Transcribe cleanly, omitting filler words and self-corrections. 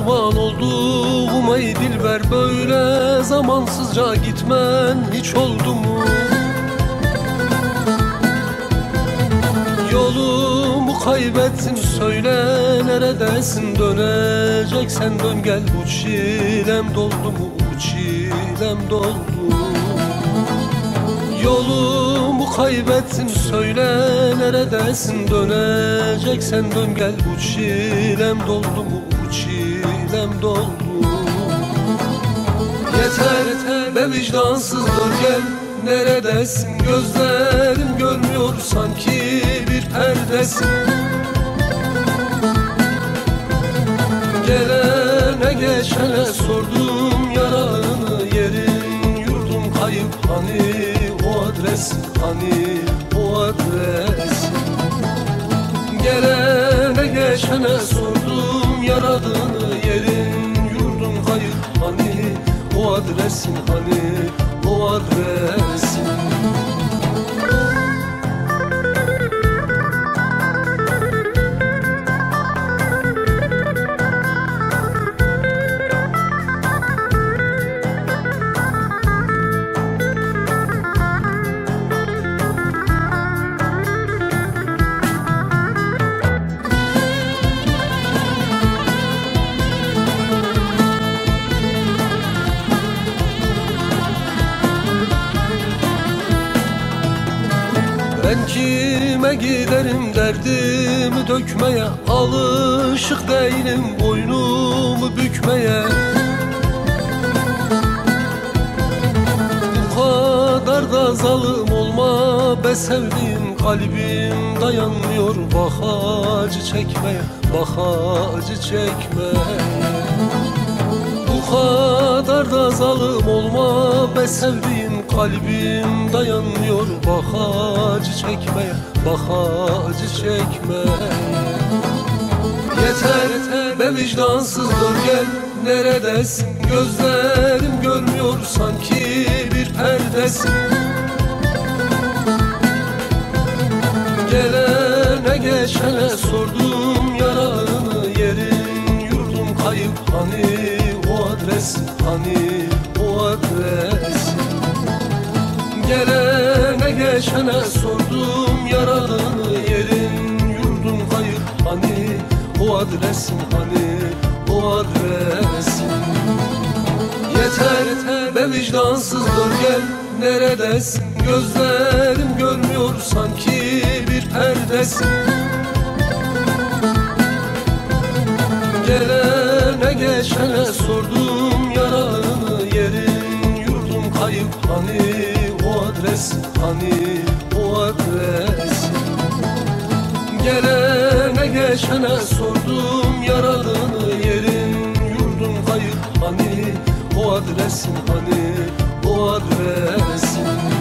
kurban olduğum ey dilber, böyle zamansızca gitmen hiç oldu mu? Yolumu kaybettim, söyle neredesin, döneceksen dön gel, bu çilem doldu mu, bu çilem doldu. Yolumu kaybettim, söyle neredesin, döneceksen dön gel, bu çilem doldu mu, bu çilem doldu. Yeter be vicdansız, dön gel, neredesin? Gözlerim görmüyor sanki bir perdesin. Gelene geçene sordum yaranı, yerin yurdum kayıp hani o adres, hani o adres. Gelene geçene sordum yaradığını, yerin yurdum kayıp hani o adresin, hani o adresin. Ben kime giderim derdimi dökmeye, alışık değilim boynumu bükmeye. Bu kadar da zalim olma be sevdiğim, kalbim dayanmıyor bak acı çekmeye, bak acı çekmeye. Bu kadar da zalim olma be sevdiğim, kalbim dayanmıyor bak acı çekmeye, bak acı çekmeye. Yeter be vicdansız, dön gel, neredesin? Gözlerim görmüyor sanki bir perdesin. Gelene geçene sordum yaranı, yerin yurdum kayıp hani o adres, hani o adres. Gelene geçene sordum yaradığını, yerin yurdum kayıp hani o adresin, hani o adresin. Yeter be vicdansız, dön gel, neredesin? Gözlerim görmüyor sanki bir perdesin. Gelene geçene sordum yaradığını, yerin yurdum kayıp hani o adres, hani o adres. Gelene geçene sordum yaradığını, yerin yurdum kayıp hani o adresin, hani o adresin.